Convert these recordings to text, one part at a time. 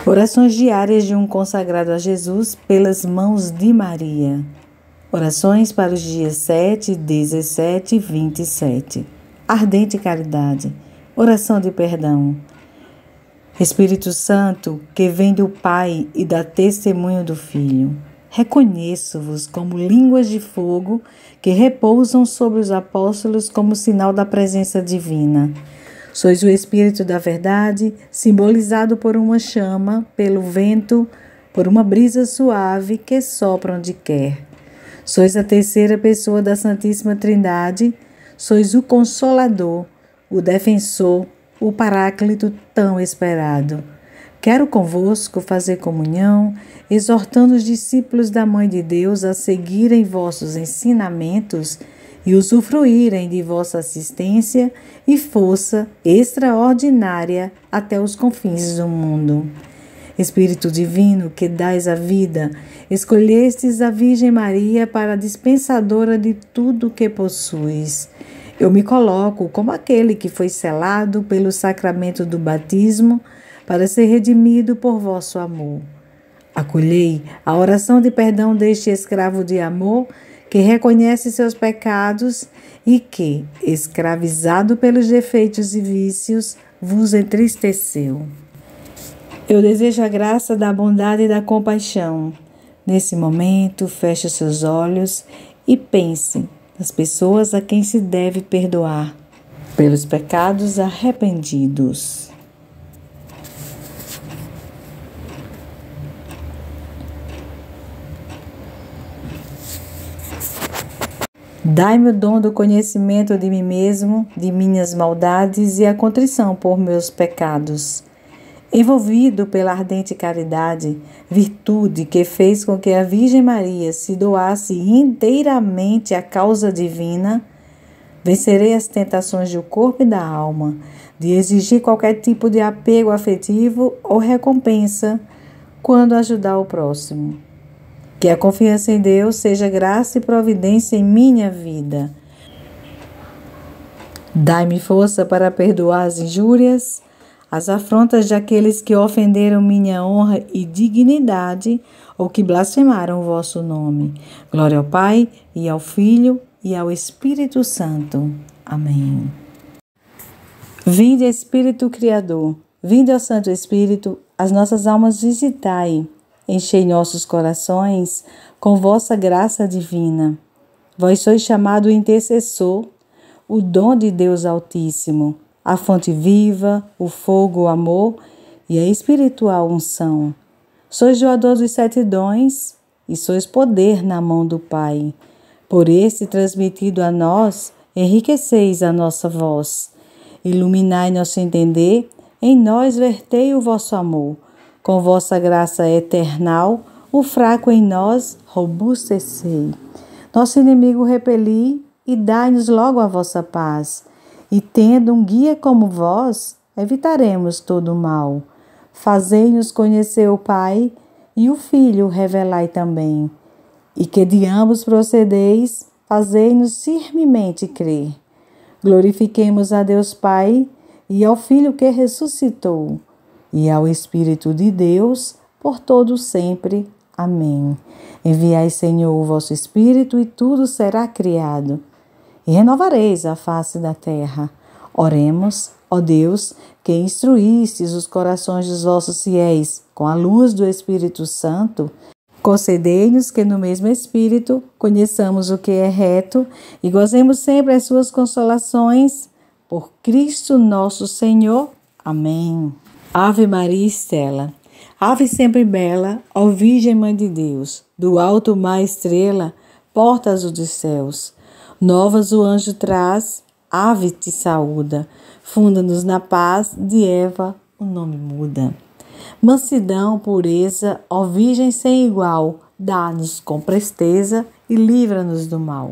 Orações diárias de um consagrado a Jesus pelas mãos de Maria. Orações para os dias 7, 17 e 27. Ardente caridade. Oração de perdão. Espírito Santo, que vem do Pai e dá testemunho do Filho, reconheço-vos como línguas de fogo que repousam sobre os apóstolos como sinal da presença divina. Sois o Espírito da verdade, simbolizado por uma chama, pelo vento, por uma brisa suave que sopra onde quer. Sois a terceira pessoa da Santíssima Trindade, sois o Consolador, o Defensor, o Paráclito tão esperado. Quero convosco fazer comunhão, exortando os discípulos da Mãe de Deus a seguirem vossos ensinamentos e usufruírem de vossa assistência e força extraordinária até os confins do mundo. Espírito Divino, que dais a vida, escolhestes a Virgem Maria para a dispensadora de tudo que possuis. Eu me coloco como aquele que foi selado pelo sacramento do batismo para ser redimido por vosso amor. Acolhei a oração de perdão deste escravo de amor que reconhece seus pecados e que, escravizado pelos defeitos e vícios, vos entristeceu. Eu desejo a graça da bondade e da compaixão. Nesse momento, feche seus olhos e pense nas pessoas a quem se deve perdoar pelos pecados arrependidos. Dai-me o dom do conhecimento de mim mesmo, de minhas maldades e a contrição por meus pecados. Envolvido pela ardente caridade, virtude que fez com que a Virgem Maria se doasse inteiramente à causa divina, vencerei as tentações do corpo e da alma, de exigir qualquer tipo de apego afetivo ou recompensa quando ajudar o próximo. Que a confiança em Deus seja graça e providência em minha vida. Dai-me força para perdoar as injúrias, as afrontas daqueles que ofenderam minha honra e dignidade ou que blasfemaram o vosso nome. Glória ao Pai, e ao Filho, e ao Espírito Santo. Amém. Vinde, Espírito Criador, vinde ao Santo Espírito, as nossas almas visitai. Enchei nossos corações com vossa graça divina. Vós sois chamado intercessor, o dom de Deus Altíssimo, a fonte viva, o fogo, o amor e a espiritual unção. Sois doador dos 7 dons e sois poder na mão do Pai. Por esse transmitido a nós, enriqueceis a nossa voz. Iluminai nosso entender, em nós vertei o vosso amor. Com vossa graça eternal, o fraco em nós robustecei. Nosso inimigo repeli e dai-nos logo a vossa paz. E tendo um guia como vós, evitaremos todo o mal. Fazei-nos conhecer o Pai e o Filho revelai também. E que de ambos procedeis, fazei-nos firmemente crer. Glorifiquemos a Deus Pai e ao Filho que ressuscitou, e ao Espírito de Deus, por todo sempre. Amém. Enviai, Senhor, o vosso Espírito, e tudo será criado, e renovareis a face da terra. Oremos, ó Deus, que instruístes os corações dos vossos fiéis com a luz do Espírito Santo, concedei-nos que no mesmo Espírito conheçamos o que é reto e gozemos sempre as suas consolações. Por Cristo nosso Senhor. Amém. Ave Maria Estela, ave sempre bela, ó Virgem Mãe de Deus, do alto mar estrela, porta azul dos céus. Novas o anjo traz, ave te saúda, funda-nos na paz, de Eva o nome muda. Mansidão, pureza, ó Virgem sem igual, dá-nos com presteza e livra-nos do mal.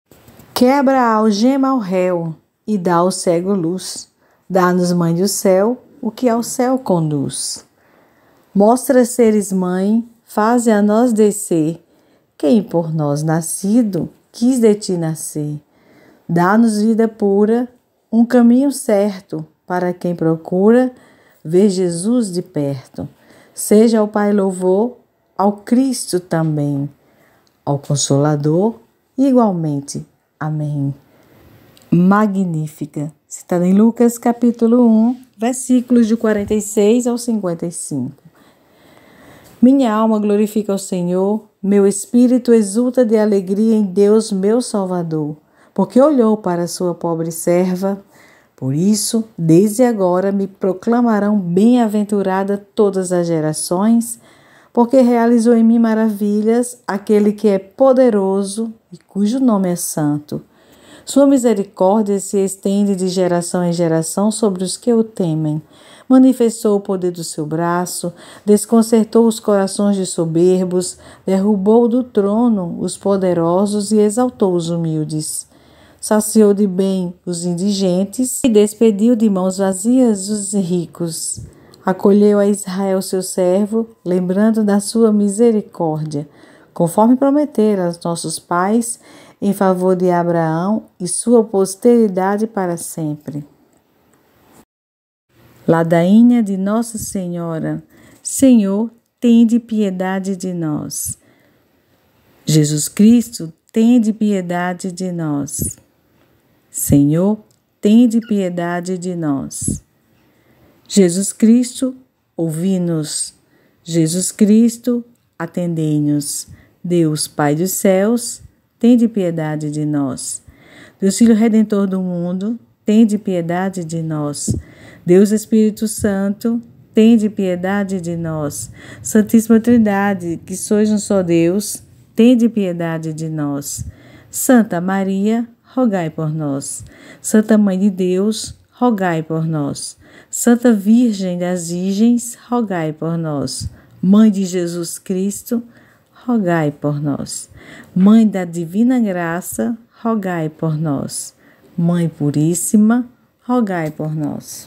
Quebra a algema ao réu e dá ao cego luz, dá-nos Mãe do céu, o que ao céu conduz. Mostra seres mãe, faze a nós descer, quem por nós nascido quis de ti nascer. Dá-nos vida pura, um caminho certo para quem procura ver Jesus de perto. Seja ao Pai louvor, ao Cristo também, ao Consolador igualmente. Amém. Magnífica. Citada em Lucas capítulo 1, versículos de 46 ao 55. Minha alma glorifica o Senhor, meu espírito exulta de alegria em Deus, meu Salvador, porque olhou para a sua pobre serva. Por isso, desde agora me proclamarão bem-aventurada todas as gerações, porque realizou em mim maravilhas aquele que é poderoso e cujo nome é santo. Sua misericórdia se estende de geração em geração sobre os que o temem. Manifestou o poder do seu braço, desconcertou os corações de soberbos, derrubou do trono os poderosos e exaltou os humildes. Saciou de bem os indigentes e despediu de mãos vazias os ricos. Acolheu a Israel seu servo, lembrando da sua misericórdia, conforme prometera aos nossos pais, em favor de Abraão e sua posteridade para sempre. Ladainha de Nossa Senhora. Senhor, tende piedade de nós. Jesus Cristo, tende piedade de nós. Senhor, tende piedade de nós. Jesus Cristo, ouvi-nos. Jesus Cristo, atendei-nos. Deus, Pai dos céus, tende piedade de nós. Deus Filho Redentor do mundo, tende piedade de nós. Deus Espírito Santo, tende piedade de nós. Santíssima Trindade, que sois um só Deus, tende piedade de nós. Santa Maria, rogai por nós. Santa Mãe de Deus, rogai por nós. Santa Virgem das Virgens, rogai por nós. Mãe de Jesus Cristo, rogai por nós. Mãe da Divina Graça, rogai por nós. Mãe Puríssima, rogai por nós.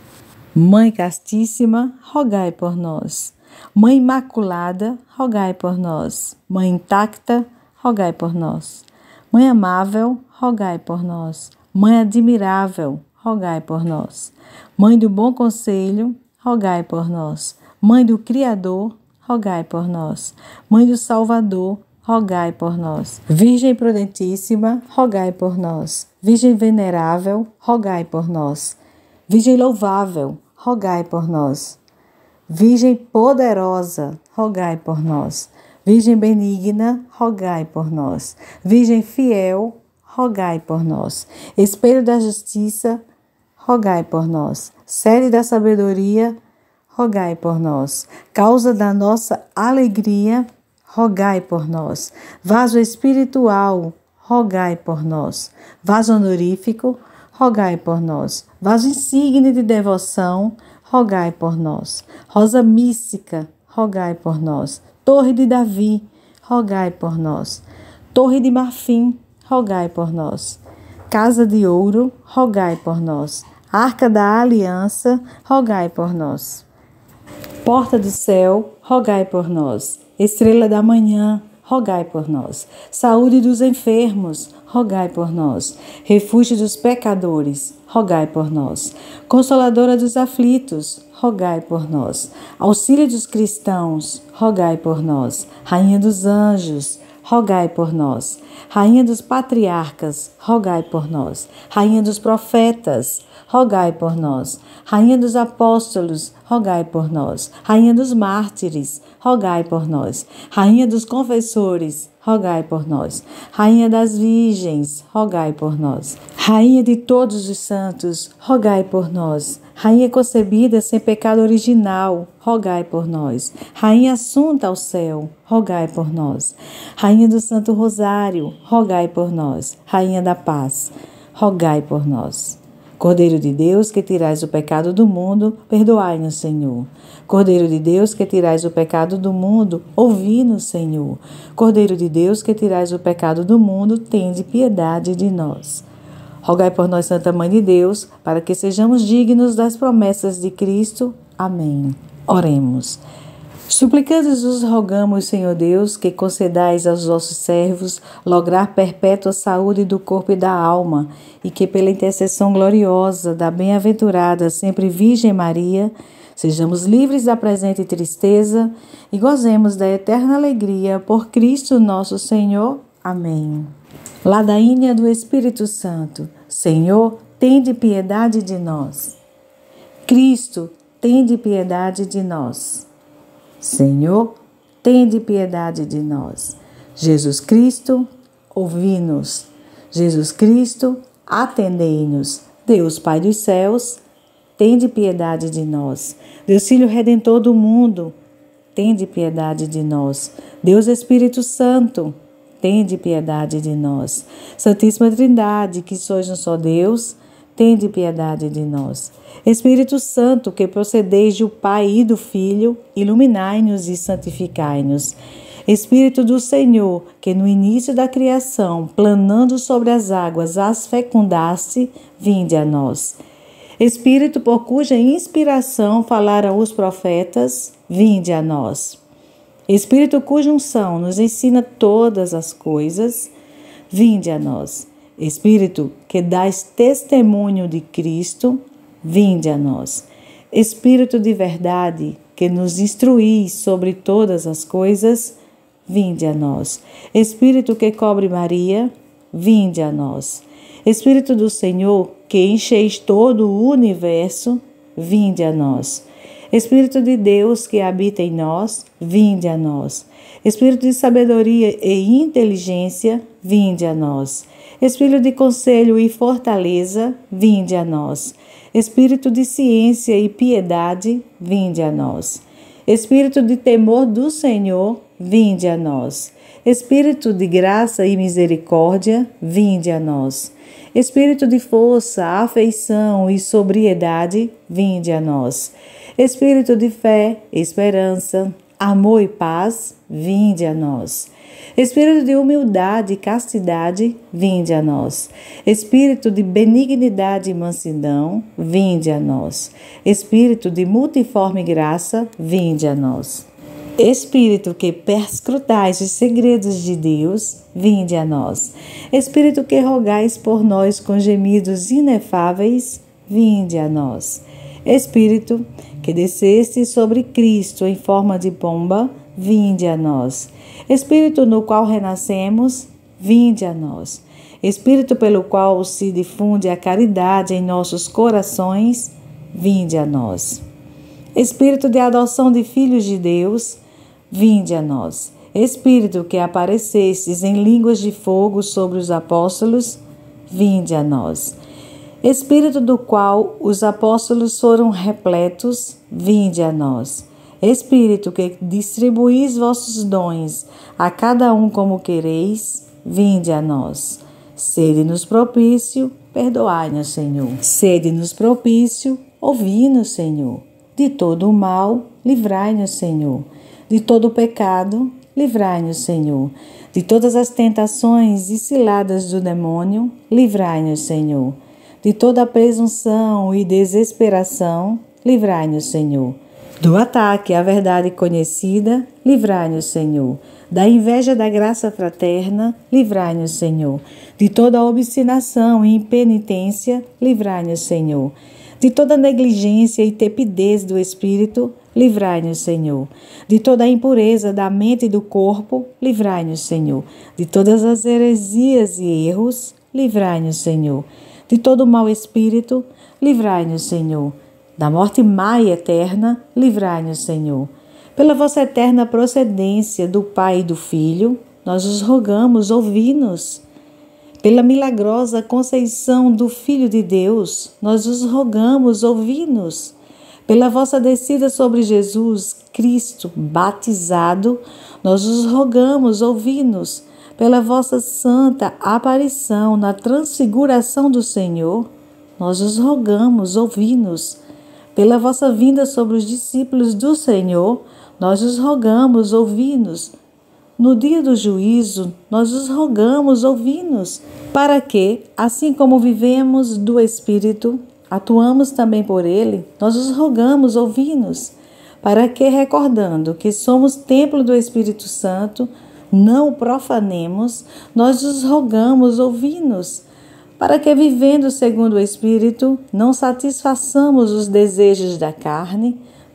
Mãe Castíssima, rogai por nós. Mãe Imaculada, rogai por nós. Mãe Intacta, rogai por nós. Mãe Amável, rogai por nós. Mãe Admirável, rogai por nós. Mãe do Bom Conselho, rogai por nós. Mãe do Criador, rogai por nós. Mãe do Salvador, rogai por nós. Virgem Prudentíssima, rogai por nós. Virgem Venerável, rogai por nós. Virgem Louvável, rogai por nós. Virgem Poderosa, rogai por nós. Virgem Benigna, rogai por nós. Virgem Fiel, rogai por nós. Espelho da Justiça, rogai por nós. Sede da Sabedoria, rogai por nós. Causa da nossa alegria, rogai por nós. Vaso espiritual, rogai por nós. Vaso honorífico, rogai por nós. Vaso insigne de devoção, rogai por nós. Rosa mística, rogai por nós. Torre de Davi, rogai por nós. Torre de marfim, rogai por nós. Casa de ouro, rogai por nós. Arca da aliança, rogai por nós. Porta do céu, rogai por nós. Estrela da manhã, rogai por nós. Saúde dos enfermos, rogai por nós. Refúgio dos pecadores, rogai por nós. Consoladora dos aflitos, rogai por nós. Auxílio dos cristãos, rogai por nós. Rainha dos anjos, rogai por nós. Rainha dos patriarcas, rogai por nós. Rainha dos profetas, rogai por nós. Rainha dos apóstolos, rogai por nós. Rainha dos mártires, rogai por nós. Rainha dos confessores, rogai por nós. Rainha das virgens, rogai por nós. Rainha de todos os santos, rogai por nós. Rainha concebida sem pecado original, rogai por nós. Rainha assunta ao céu, rogai por nós. Rainha do Santo Rosário, rogai por nós. Rainha da paz, rogai por nós. Cordeiro de Deus, que tirais o pecado do mundo, perdoai-nos, Senhor. Cordeiro de Deus, que tirais o pecado do mundo, ouvi-nos, Senhor. Cordeiro de Deus, que tirais o pecado do mundo, tende piedade de nós. Rogai por nós, Santa Mãe de Deus, para que sejamos dignos das promessas de Cristo. Amém. Oremos. Suplicando-vos, rogamos, Senhor Deus, que concedais aos vossos servos lograr perpétua saúde do corpo e da alma, e que pela intercessão gloriosa da bem-aventurada sempre Virgem Maria, Sejamos livres da presente tristeza e gozemos da eterna alegria por Cristo nosso Senhor. Amém. Ladainha do Espírito Santo. Senhor, tende piedade de nós. Cristo, tende piedade de nós. Senhor, tende piedade de nós. Jesus Cristo, ouvi-nos. Jesus Cristo, atendei-nos. Deus Pai dos céus, tende piedade de nós. Deus Filho Redentor do mundo, tende piedade de nós. Deus Espírito Santo, tende piedade de nós. Santíssima Trindade, que sois um só Deus, tende piedade de nós. Espírito Santo, que procedeis do Pai e do Filho, iluminai-nos e santificai-nos. Espírito do Senhor, que no início da criação, planando sobre as águas, as fecundaste, vinde a nós. Espírito por cuja inspiração falaram os profetas, vinde a nós. Espírito cuja unção nos ensina todas as coisas, vinde a nós. Espírito que dás testemunho de Cristo, vinde a nós. Espírito de verdade que nos instruís sobre todas as coisas, vinde a nós. Espírito que cobre Maria, vinde a nós. Espírito do Senhor, que encheis todo o universo, vinde a nós. Espírito de Deus que habita em nós, vinde a nós. Espírito de sabedoria e inteligência, vinde a nós. Espírito de conselho e fortaleza, vinde a nós. Espírito de ciência e piedade, vinde a nós. Espírito de temor do Senhor, vinde a nós. Espírito de graça e misericórdia, vinde a nós. Espírito de força, afeição e sobriedade, vinde a nós. Espírito de fé, esperança, amor e paz, vinde a nós. Espírito de humildade e castidade, vinde a nós. Espírito de benignidade e mansidão, vinde a nós. Espírito de multiforme graça, vinde a nós. Espírito que perscrutais os segredos de Deus, vinde a nós. Espírito que rogais por nós com gemidos inefáveis, vinde a nós. Espírito que desceste sobre Cristo em forma de pomba, vinde a nós. Espírito no qual renascemos, vinde a nós. Espírito pelo qual se difunde a caridade em nossos corações, vinde a nós. Espírito de adoção de filhos de Deus, vinde a nós. Espírito que aparecestes em línguas de fogo sobre os apóstolos, vinde a nós. Espírito do qual os apóstolos foram repletos, vinde a nós. Espírito que distribuís vossos dons a cada um como quereis, vinde a nós. Sede-nos propício, perdoai-nos, Senhor. Sede-nos propício, ouvi-nos, Senhor. De todo o mal, livrai-nos, Senhor. De todo o pecado, livrai-nos, Senhor. De todas as tentações e ciladas do demônio, livrai-nos, Senhor. De toda a presunção e desesperação, livrai-nos, Senhor. Do ataque à verdade conhecida, livrai-nos, Senhor. Da inveja da graça fraterna, livrai-nos, Senhor. De toda a obstinação e impenitência, livrai-nos, Senhor. De toda negligência e tepidez do espírito, livrai-nos, Senhor. De toda a impureza da mente e do corpo, livrai-nos, Senhor. De todas as heresias e erros, livrai-nos, Senhor. De todo mau espírito, livrai-nos, Senhor. Da morte má e eterna, livrai-nos, Senhor. Pela vossa eterna procedência do Pai e do Filho, nós os rogamos, ouvi-nos. Pela milagrosa conceição do Filho de Deus, nós os rogamos, ouvi-nos. Pela vossa descida sobre Jesus Cristo batizado, nós os rogamos, ouvi-nos. Pela vossa santa aparição na transfiguração do Senhor, nós os rogamos, ouvi-nos. Pela vossa vinda sobre os discípulos do Senhor, nós os rogamos, ouvi-nos. No dia do juízo, nós os rogamos, ouvi-nos, para que, assim como vivemos do Espírito, atuamos também por Ele, nós os rogamos, ouvi-nos, para que, recordando que somos templo do Espírito Santo, não o profanemos, nós os rogamos, ouvi-nos, para que, vivendo segundo o Espírito, não satisfaçamos os desejos da carne,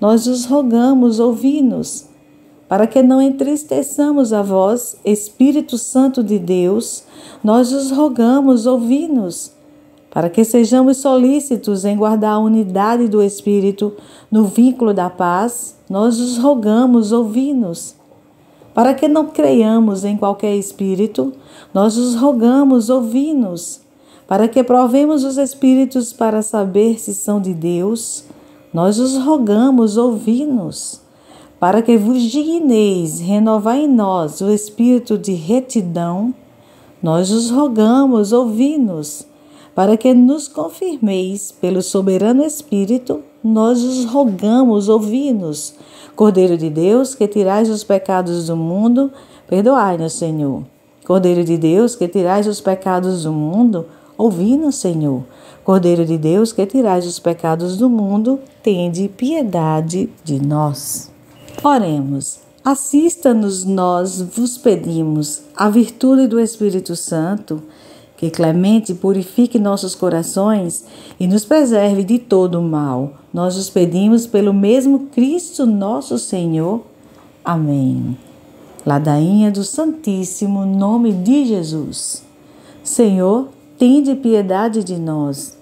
nós os rogamos, ouvi-nos. Para que não entristeçamos a vós, Espírito Santo de Deus, nós os rogamos, ouvi-nos. Para que sejamos solícitos em guardar a unidade do Espírito no vínculo da paz, nós os rogamos, ouvi-nos. Para que não creiamos em qualquer espírito, nós os rogamos, ouvi-nos. Para que provemos os espíritos para saber se são de Deus, nós os rogamos, ouvi-nos. Para que vos digneis renovar em nós o espírito de retidão, nós os rogamos, ouvi-nos. Para que nos confirmeis pelo soberano Espírito, nós os rogamos, ouvi-nos. Cordeiro de Deus, que tirais os pecados do mundo, perdoai-nos, Senhor. Cordeiro de Deus, que tirais os pecados do mundo, ouvi-nos, Senhor. Cordeiro de Deus, que tirais os pecados do mundo, tende piedade de nós. Oremos. Assista-nos, nós vos pedimos, a virtude do Espírito Santo, que clemente purifique nossos corações e nos preserve de todo o mal. Nós os pedimos pelo mesmo Cristo nosso Senhor. Amém. Ladainha do Santíssimo Nome de Jesus. Senhor, tende piedade de nós.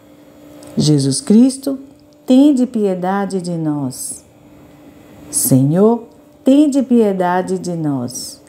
Jesus Cristo, tende piedade de nós. Senhor, tende piedade de nós.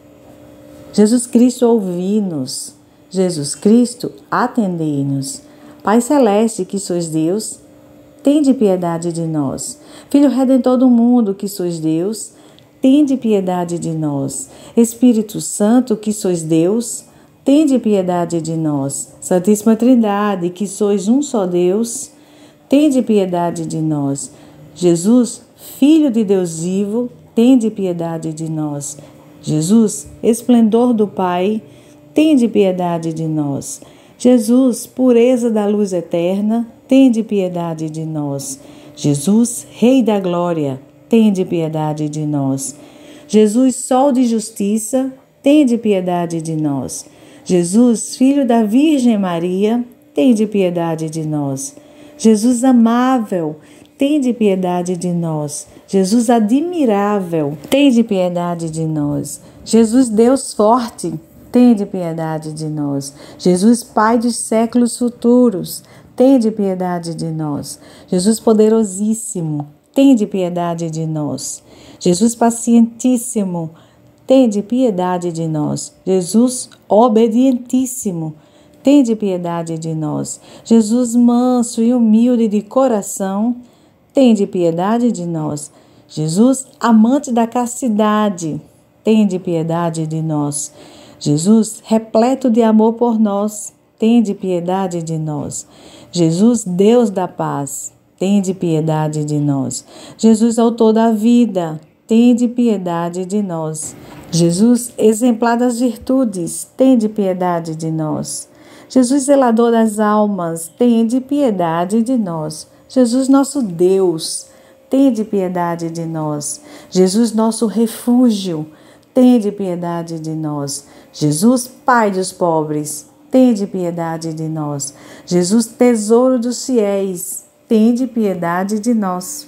Jesus Cristo, ouvi-nos. Jesus Cristo, atendei-nos. Pai Celeste, que sois Deus, tende piedade de nós. Filho Redentor do mundo, que sois Deus, tende piedade de nós. Espírito Santo, que sois Deus, tende piedade de nós. Santíssima Trindade, que sois um só Deus, tende piedade de nós. Jesus, Filho de Deus vivo, tende piedade de nós. Jesus, esplendor do Pai, tende piedade de nós. Jesus, pureza da luz eterna, tende piedade de nós. Jesus, Rei da glória, tende piedade de nós. Jesus, sol de justiça, tende piedade de nós. Jesus, Filho da Virgem Maria, tende piedade de nós. Jesus amável, tende piedade de nós. Jesus admirável, tende piedade de nós. Jesus Deus forte, tende piedade de nós. Jesus Pai dos séculos futuros, tende piedade de nós. Jesus poderosíssimo, tende piedade de nós. Jesus pacientíssimo, tende piedade de nós. Jesus obedientíssimo, tende piedade de nós. Jesus manso e humilde de coração, tende piedade de nós. Jesus amante da castidade, tende piedade de nós. Jesus repleto de amor por nós, tende piedade de nós. Jesus Deus da paz, tende piedade de nós. Jesus autor da vida, tende piedade de nós. Jesus exemplar das virtudes, tende piedade de nós. Jesus zelador das almas, tende piedade de nós. Jesus nosso Deus, tende piedade de nós. Jesus nosso refúgio, tende piedade de nós. Jesus Pai dos pobres, tende piedade de nós. Jesus tesouro dos fiéis, tende piedade de nós.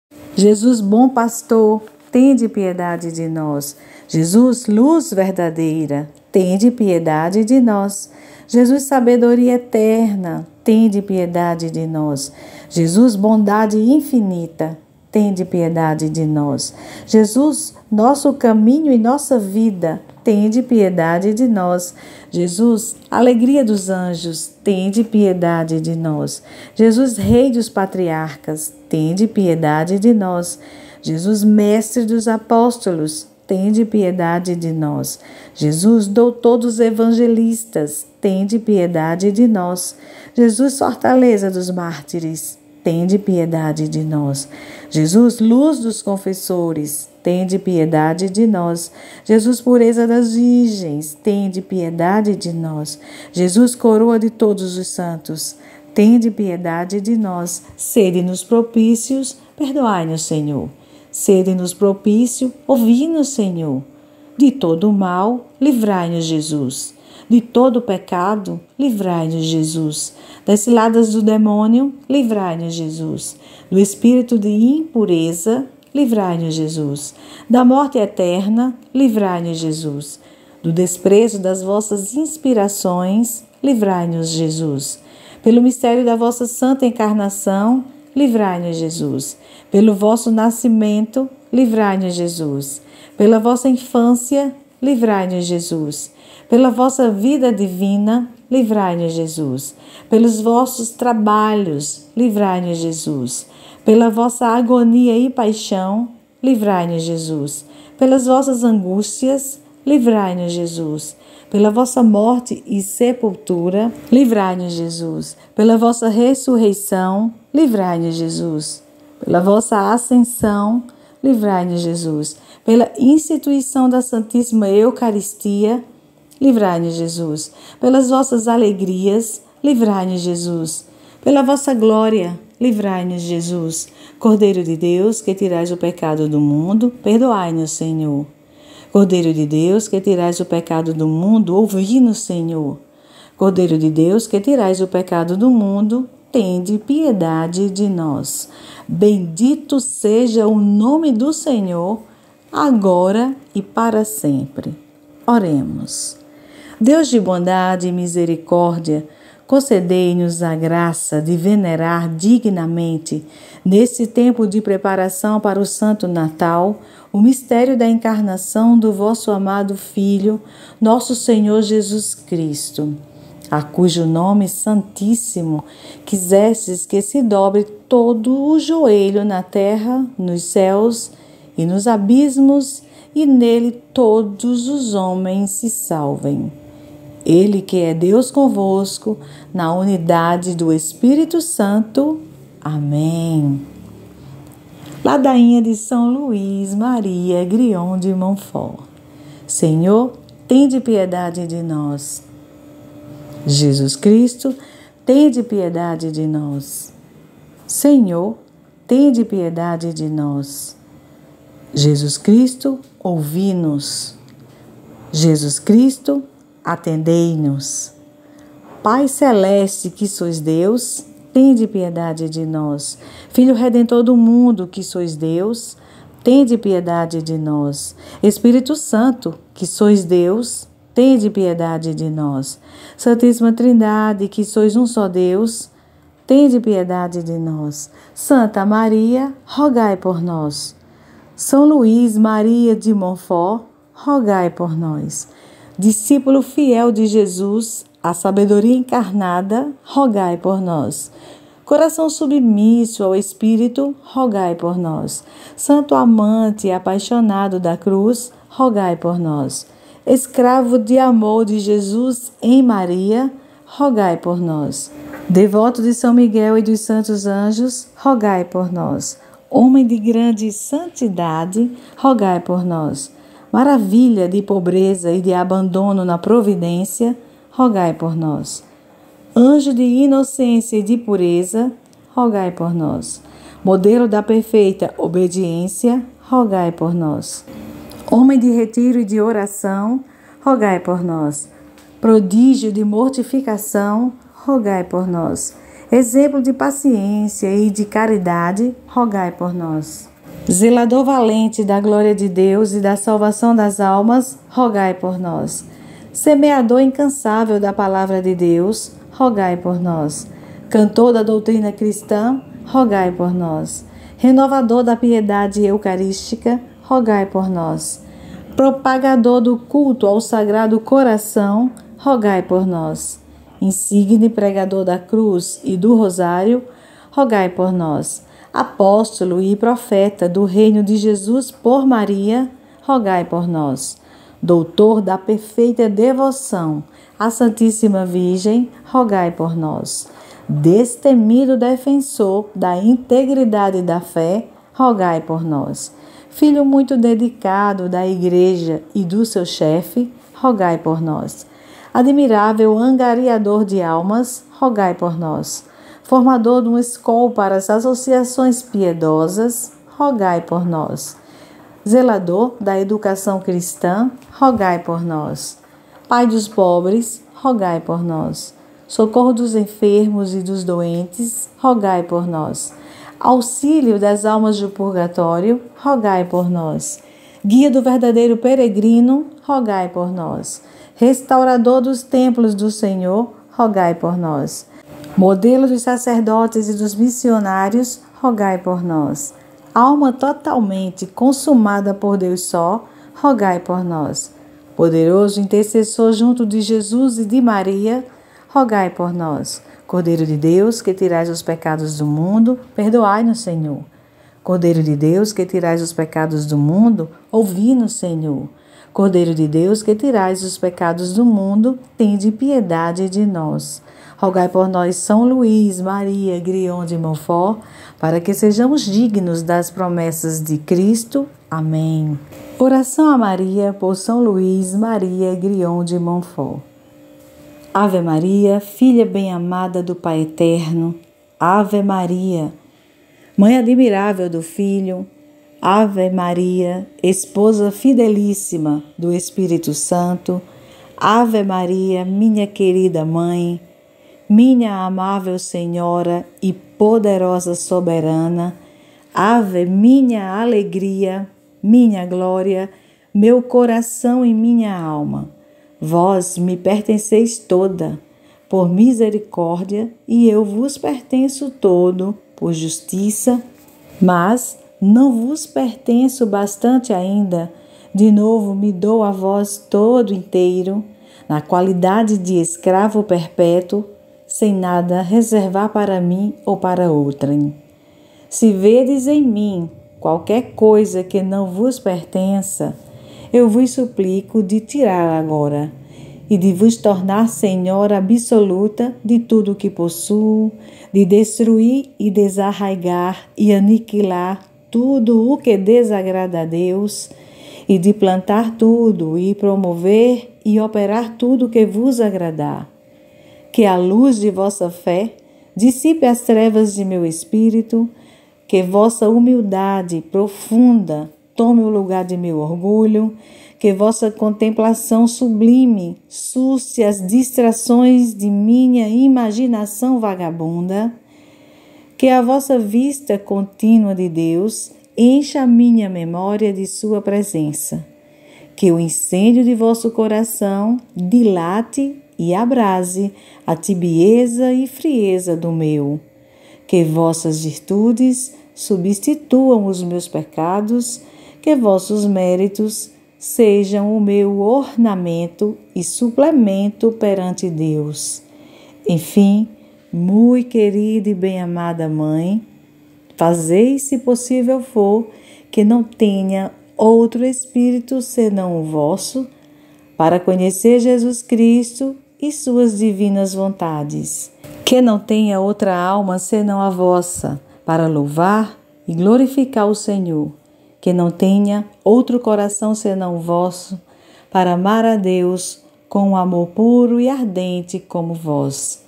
Jesus bom pastor, tende piedade de nós. Jesus luz verdadeira, tende piedade de nós. Jesus sabedoria eterna, tende piedade de nós. Jesus bondade infinita, tende piedade de nós. Jesus nosso caminho e nossa vida, tende piedade de nós. Jesus alegria dos anjos, tende piedade de nós. Jesus Rei dos patriarcas, tende piedade de nós. Jesus mestre dos apóstolos, tende piedade de nós. Jesus doutor dos evangelistas, tende piedade de nós. Jesus fortaleza dos mártires, tende piedade de nós. Jesus luz dos confessores, tende piedade de nós. Jesus pureza das virgens, tende piedade de nós. Jesus coroa de todos os santos, tende piedade de nós. Sede-nos propícios, perdoai-nos, Senhor. Sede-nos propício, ouvi-nos, Senhor. De todo o mal, livrai-nos, Jesus. De todo pecado, livrai-nos, Jesus. Das ciladas do demônio, livrai-nos, Jesus. Do espírito de impureza, livrai-nos, Jesus. Da morte eterna, livrai-nos, Jesus. Do desprezo das vossas inspirações, livrai-nos, Jesus. Pelo mistério da vossa santa encarnação, livrai-nos, Jesus. Pelo vosso nascimento, livrai-nos, Jesus. Pela vossa infância, livrai-nos, Jesus. Pela vossa vida divina, livrai-nos, Jesus. Pelos vossos trabalhos, livrai-nos, Jesus. Pela vossa agonia e paixão, livrai-nos, Jesus. Pelas vossas angústias, livrai-nos, Jesus. Pela vossa morte e sepultura, livrai-nos, Jesus. Pela vossa ressurreição, livrai-nos, Jesus. Pela vossa ascensão, livrai-nos, Jesus. Pela instituição da Santíssima Eucaristia, livrai-nos, Jesus. Pelas vossas alegrias, livrai-nos, Jesus. Pela vossa glória, livrai-nos, Jesus. Cordeiro de Deus, que tirais o pecado do mundo, perdoai-nos, Senhor. Cordeiro de Deus, que tirais o pecado do mundo, ouvi-nos, Senhor. Cordeiro de Deus, que tirais o pecado do mundo, tende piedade de nós. Bendito seja o nome do Senhor, agora e para sempre. Oremos. Deus de bondade e misericórdia, concedei-nos a graça de venerar dignamente, nesse tempo de preparação para o Santo Natal, o mistério da encarnação do vosso amado Filho, nosso Senhor Jesus Cristo, a cujo nome santíssimo quisestes que se dobre todo o joelho na terra, nos céus e nos abismos, e nele todos os homens se salvem. Ele que é Deus convosco, na unidade do Espírito Santo. Amém. Ladainha de São Luís Maria Grion de Montfort. Senhor, tende piedade de nós. Jesus Cristo, tende piedade de nós. Senhor, tende piedade de nós. Jesus Cristo, ouvi-nos. Jesus Cristo, atendei-nos. Pai celeste, que sois Deus, tende piedade de nós. Filho Redentor do mundo, que sois Deus, tende piedade de nós. Espírito Santo, que sois Deus, tende piedade de nós. Santíssima Trindade, que sois um só Deus, tende piedade de nós. Santa Maria, rogai por nós. São Luís Maria de Montfort, rogai por nós. Discípulo fiel de Jesus, a sabedoria encarnada, rogai por nós. Coração submisso ao Espírito, rogai por nós. Santo amante e apaixonado da cruz, rogai por nós. Escravo de amor de Jesus em Maria, rogai por nós. Devoto de São Miguel e dos santos anjos, rogai por nós. Homem de grande santidade, rogai por nós. Maravilha de pobreza e de abandono na providência, rogai por nós. Anjo de inocência e de pureza, rogai por nós. Modelo da perfeita obediência, rogai por nós. Homem de retiro e de oração, rogai por nós. Prodígio de mortificação, rogai por nós. Exemplo de paciência e de caridade, rogai por nós. Zelador valente da glória de Deus e da salvação das almas, rogai por nós. Semeador incansável da palavra de Deus, rogai por nós. Cantor da doutrina cristã, rogai por nós. Renovador da piedade eucarística, rogai por nós. Propagador do culto ao Sagrado Coração, rogai por nós. Insigne pregador da cruz e do rosário, rogai por nós. Apóstolo e profeta do reino de Jesus por Maria, rogai por nós. Doutor da perfeita devoção à Santíssima Virgem, rogai por nós. Destemido defensor da integridade da fé, rogai por nós. Filho muito dedicado da Igreja e do seu chefe, rogai por nós. Admirável angariador de almas, rogai por nós. Formador de uma escola para as associações piedosas, rogai por nós. Zelador da educação cristã, rogai por nós. Pai dos pobres, rogai por nós. Socorro dos enfermos e dos doentes, rogai por nós. Auxílio das almas do purgatório, rogai por nós. Guia do verdadeiro peregrino, rogai por nós. Restaurador dos templos do Senhor, rogai por nós. Modelo dos sacerdotes e dos missionários, rogai por nós. Alma totalmente consumada por Deus só, rogai por nós. Poderoso intercessor junto de Jesus e de Maria, rogai por nós. Cordeiro de Deus, que tirais os pecados do mundo, perdoai-nos, Senhor. Cordeiro de Deus, que tirais os pecados do mundo, ouvi-nos, Senhor. Cordeiro de Deus, que tirais os pecados do mundo, tende piedade de nós. Rogai por nós, São Luís Maria Grion de Montfort, para que sejamos dignos das promessas de Cristo. Amém. Oração a Maria por São Luís Maria Grion de Montfort. Ave Maria, filha bem-amada do Pai Eterno. Ave Maria, Mãe admirável do Filho. Ave Maria, esposa fidelíssima do Espírito Santo. Ave Maria, minha querida Mãe, minha amável Senhora e poderosa soberana. Ave, minha alegria, minha glória, meu coração e minha alma. Vós me pertenceis toda, por misericórdia, e eu vos pertenço todo, por justiça, mas não vos pertenço bastante ainda. De novo me dou a vós todo inteiro, na qualidade de escravo perpétuo, sem nada reservar para mim ou para outrem. Se vedes em mim qualquer coisa que não vos pertença, eu vos suplico de tirar agora, e de vos tornar senhora absoluta de tudo o que possuo, de destruir e desarraigar e aniquilar tudo o que desagrada a Deus, e de plantar tudo e promover e operar tudo o que vos agradar. Que a luz de vossa fé dissipe as trevas de meu espírito, que vossa humildade profunda tome o lugar de meu orgulho, que vossa contemplação sublime suste as distrações de minha imaginação vagabunda, que a vossa vista contínua de Deus encha a minha memória de sua presença, que o incêndio de vosso coração dilate e abrase a tibieza e frieza do meu, que vossas virtudes substituam os meus pecados, que vossos méritos sejam o meu ornamento e suplemento perante Deus. Enfim, muito querida e bem-amada Mãe, fazei, se possível for, que não tenha outro espírito senão o vosso, para conhecer Jesus Cristo e suas divinas vontades. Que não tenha outra alma senão a vossa, para louvar e glorificar o Senhor. Que não tenha outro coração senão o vosso, para amar a Deus com um amor puro e ardente como vós.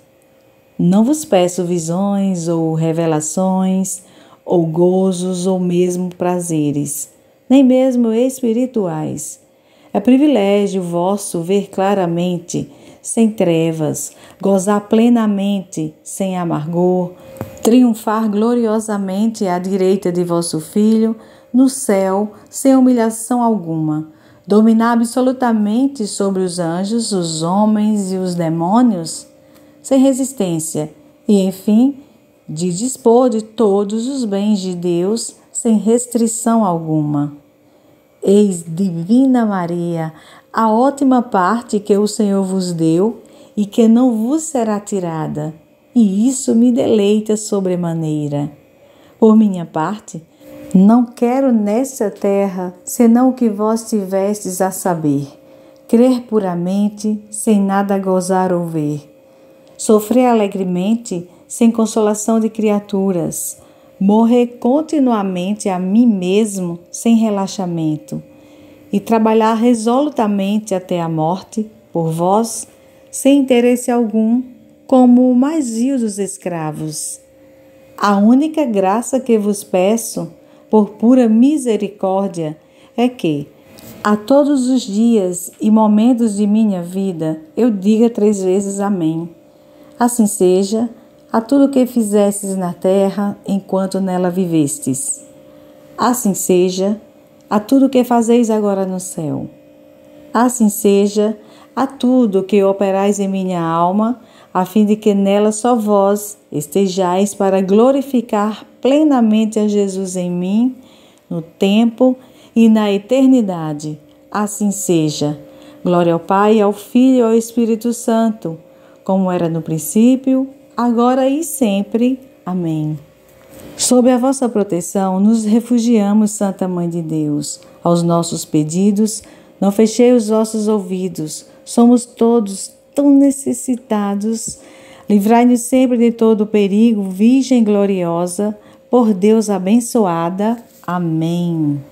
Não vos peço visões ou revelações, ou gozos ou mesmo prazeres, nem mesmo espirituais. É privilégio vosso ver claramente, sem trevas, gozar plenamente, sem amargor, triunfar gloriosamente à direita de vosso Filho, no céu, sem humilhação alguma, dominar absolutamente sobre os anjos, os homens e os demônios, sem resistência, e, enfim, de dispor de todos os bens de Deus, sem restrição alguma. Eis, Divina Maria, a ótima parte que o Senhor vos deu e que não vos será tirada, e isso me deleita sobremaneira. Por minha parte, não quero nesta terra senão o que vós tivestes a saber, crer puramente, sem nada gozar ou ver, sofrer alegremente, sem consolação de criaturas, morrer continuamente a mim mesmo, sem relaxamento, e trabalhar resolutamente até a morte, por vós, sem interesse algum, como o mais vil dos escravos. A única graça que vos peço, por pura misericórdia, é que, A todos os dias e momentos de minha vida, eu diga 3 vezes amém. Assim seja, a tudo que fizestes na terra, enquanto nela vivestes. Assim seja, a tudo que fazeis agora no céu. Assim seja, a tudo que operais em minha alma, a fim de que nela só vós estejais para glorificar plenamente a Jesus em mim, no tempo e na eternidade. Assim seja. Glória ao Pai, ao Filho e ao Espírito Santo, como era no princípio, agora e sempre. Amém. Sob a vossa proteção, nos refugiamos, Santa Mãe de Deus. Aos nossos pedidos, não fechei os vossos ouvidos. Somos todos tão necessitados. Livrai-nos sempre de todo perigo, Virgem gloriosa, por Deus abençoada. Amém.